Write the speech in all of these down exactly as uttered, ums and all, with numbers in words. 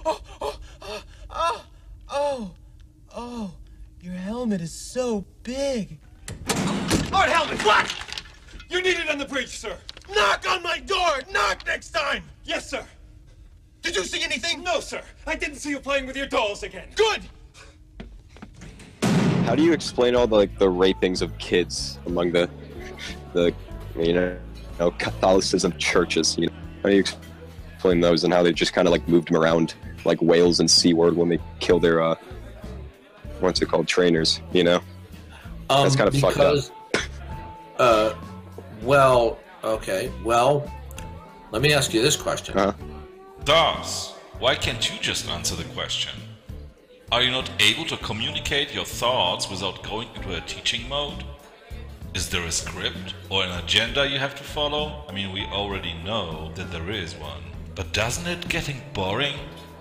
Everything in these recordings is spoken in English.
oh, oh, oh, oh, oh, your helmet is so big. Art helmet, what? You need it on the bridge, sir. Knock on my door! Knock next time! Yes, sir. Did you see anything? No, sir. I didn't see you playing with your dolls again. Good! How do you explain all the like the rapings of kids among the the you know, you know Catholicism churches? You know, how do you explain those and how they just kind of like moved them around like whales and SeaWorld when they kill their uh what's it called trainers? You know, um, that's kind of fucked up. Uh, well, okay, well, let me ask you this question. Uh-huh. Darth, why can't you just answer the question? Are you not able to communicate your thoughts without going into a teaching mode? Is there a script or an agenda you have to follow? I mean, we already know that there is one. But doesn't it getting boring?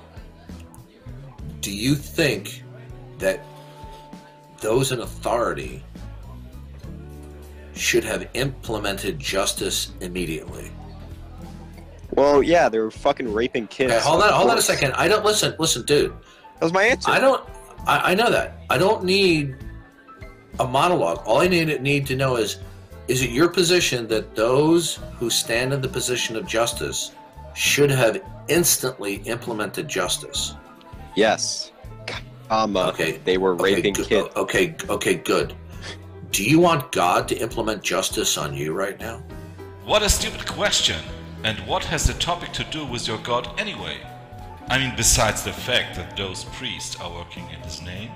Do you think that those in authority should have implemented justice immediately? Well, yeah, they were fucking raping kids. Okay, hold on, hold on a second. I don't listen. Listen, dude. That was my answer. I don't. I, I know that. I don't need a monologue. All I need need to know is, is it your position that those who stand in the position of justice should have instantly implemented justice? Yes. Comma. Okay. They were okay, raping good. kids. Okay. Okay. Good. Do you want God to implement justice on you right now? What a stupid question! And what has the topic to do with your God anyway? I mean, besides the fact that those priests are working in his name?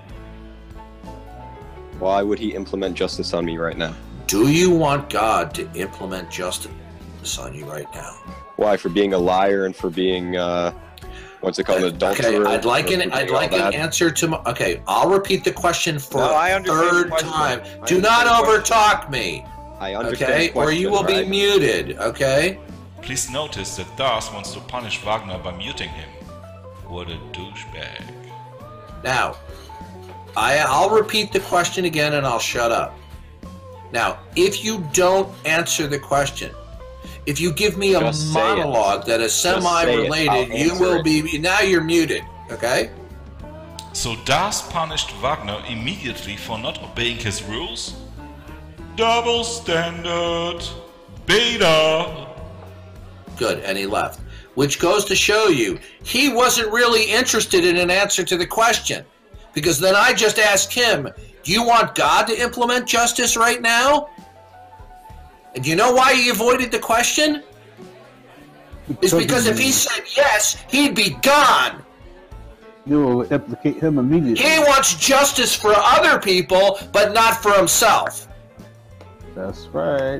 Why would he implement justice on me right now? Do you want God to implement justice on you right now? Why? For being a liar and for being, uh, what's it called, an adulterer? Okay, I'd like an, I'd like an answer to my, okay, I'll repeat the question for no, I a third question. time. I Do not overtalk me. I understand okay, the question, or you will right? be muted, okay? Please notice that Darth wants to punish Wagner by muting him. What a douchebag. Now, I, I'll repeat the question again and I'll shut up. Now, if you don't answer the question, if you give me a Just say monologue it. that is semi-related, you will it. be, now you're muted, okay? So Darth punished Wagner immediately for not obeying his rules? Double standard. Beta. Good, and he left. Which goes to show you, he wasn't really interested in an answer to the question. Because then I just asked him, do you want God to implement justice right now? And do you know why he avoided the question? It's because if he said yes, he'd be gone. You will implicate him immediately. He wants justice for other people, but not for himself. That's right.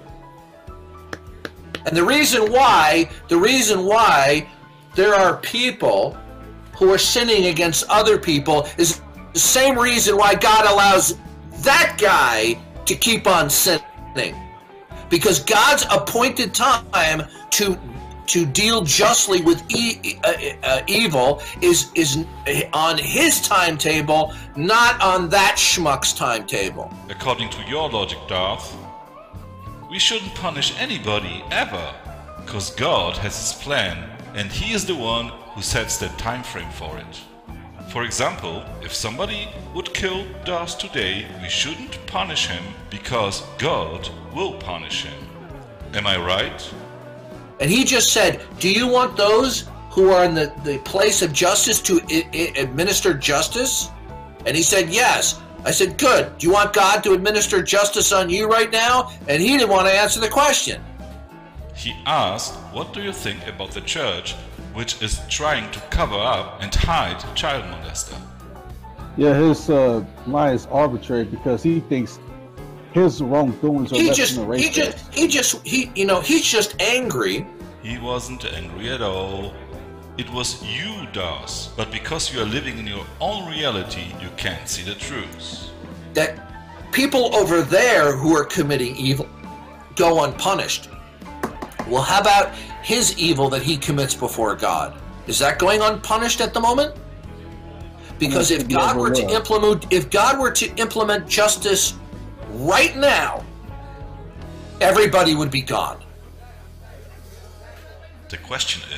And the reason why, the reason why there are people who are sinning against other people is the same reason why God allows that guy to keep on sinning. Because God's appointed time to to deal justly with e uh, uh, evil is is on his timetable, not on that schmuck's timetable. According to your logic, Darth, we shouldn't punish anybody ever, because God has his plan, and he is the one who sets the time frame for it. For example, if somebody would kill Darth today, we shouldn't punish him because God will punish him. Am I right? And he just said, do you want those who are in the, the place of justice to I I administer justice? And he said, yes. I said, good. Do you want God to administer justice on you right now? And he didn't want to answer the question. He asked, what do you think about the church which is trying to cover up and hide child molester? Yeah, his uh, line is arbitrary because he thinks his wrongdoings are He less just, than the he race just, he just, he, you know, he's just angry. He wasn't angry at all. It was you, Darth, but because you are living in your own reality, you can't see the truth. That people over there who are committing evil go unpunished. Well, how about his evil that he commits before God? Is that going unpunished at the moment? Because if God were to implement, if God were to implement justice right now, everybody would be gone. The question is,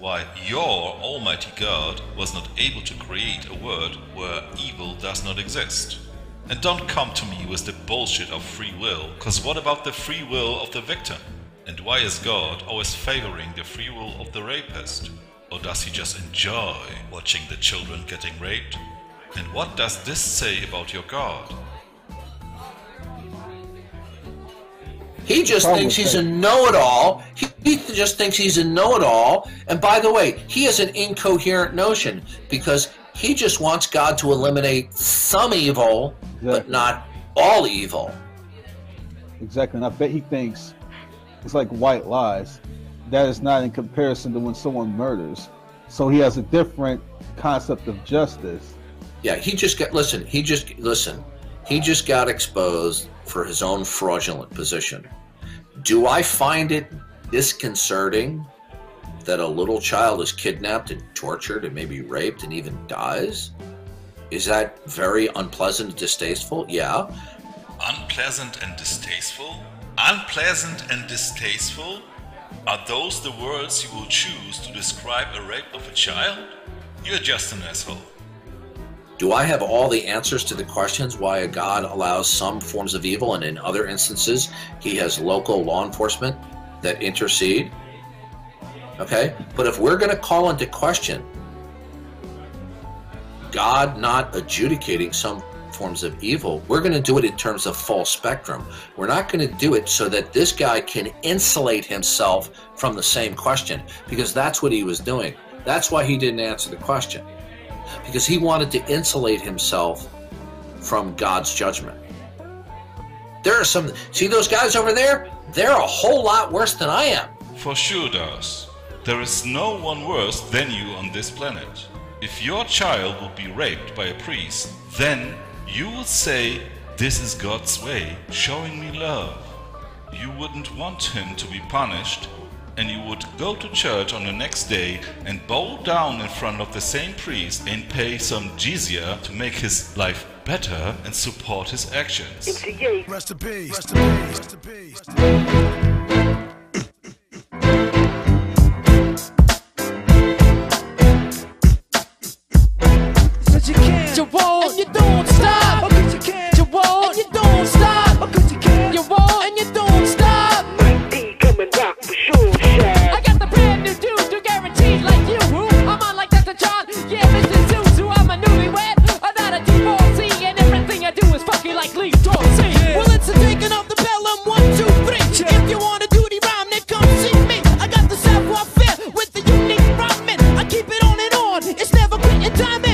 why your almighty God was not able to create a world where evil does not exist. And don't come to me with the bullshit of free will, cause what about the free will of the victim? And why is God always favoring the free will of the rapist? Or does he just enjoy watching the children getting raped? And what does this say about your God? He just thinks he's a know-it-all. He, he just thinks he's a know-it-all. And by the way, he has an incoherent notion because he just wants God to eliminate some evil, exactly, but not all evil. Exactly, and I bet he thinks it's like white lies. That is not in comparison to when someone murders. So he has a different concept of justice. Yeah, he just got, listen, he just, listen, he just got exposed for his own fraudulent position. Do I find it disconcerting that a little child is kidnapped and tortured and maybe raped and even dies? Is that very unpleasant and distasteful? Yeah. Unpleasant and distasteful? Unpleasant and distasteful? Are those the words you will choose to describe a rape of a child? You're just an asshole. Do I have all the answers to the questions why a God allows some forms of evil and in other instances he has local law enforcement that intercede? Okay, but if we're going to call into question God not adjudicating some forms of evil, we're going to do it in terms of full spectrum. We're not going to do it so that this guy can insulate himself from the same question, because that's what he was doing. That's why he didn't answer the question, because he wanted to insulate himself from God's judgment. There are some, see those guys over there? They're a whole lot worse than I am. For sure, Darth. There is no one worse than you on this planet. If your child would be raped by a priest, then you would say, this is God's way, showing me love. You wouldn't want him to be punished, and you would go to church on the next day and bow down in front of the same priest and pay some jizya to make his life better and support his actions. Rest in peace. Rest in peace. Rest in peace. You can, you won't, and you don't stop. You can, you won't, and you don't stop. You can, you won't, and you don't stop. Come and rock for sure, I got the brand new dude, do guaranteed like you. I'm on like Doctor John, yeah, Mister Zuzu. I'm a newlywed, I'm not a divorcee, and everything I do is fucking like Lee Dorsey. Yeah. Well, it's a taking of the bellum, one, two, three. Yeah. If you want a duty rhyme, then come see me. I got the savoir faire with the unique rhyming. I keep it on and on, it's never quitting time in.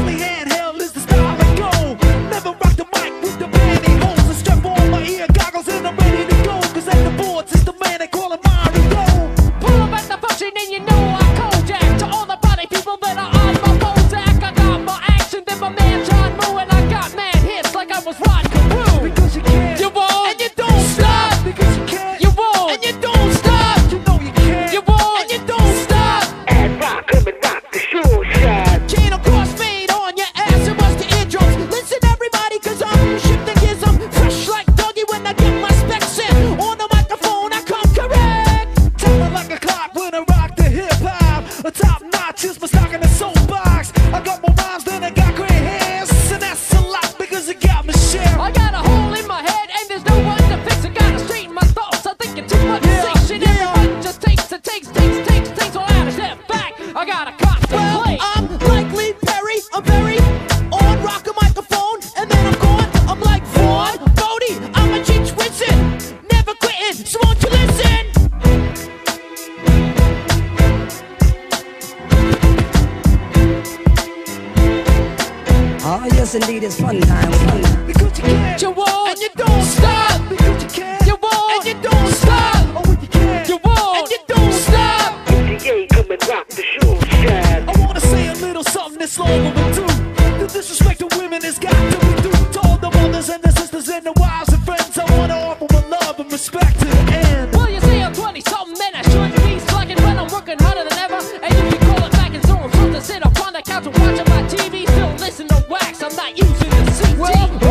Indeed, it's fun time, fun time. Because you can, you won't, and you don't stop. Because you can, you won't, and you don't stop. Oh, you can, you won't, and you don't stop. You come and rock the show, shine. I wanna say a little something that's long overdue. The disrespect to women has got to be due. To all the mothers and the sisters and the wives and friends, I wanna offer my love and respect to the end. Well, you say I'm twenty something, man, I shouldn't be slacking when I'm working harder than ever. And you can call it back and so I'm supposed to sit up on the couch and watching my T V, still listen to wax. I'm not using the C D. Well,